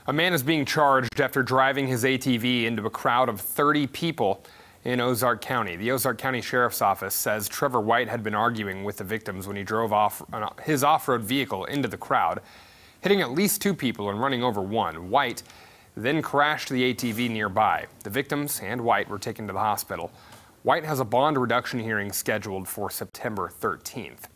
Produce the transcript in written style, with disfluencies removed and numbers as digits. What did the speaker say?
A man is being charged after driving his ATV into a crowd of 30 people in Ozark County. The Ozark County Sheriff's Office says Trevor White had been arguing with the victims when he drove off his off-road vehicle into the crowd, hitting at least 2 people and running over 1. White then crashed the ATV nearby. The victims and White were taken to the hospital. White has a bond reduction hearing scheduled for September 13th.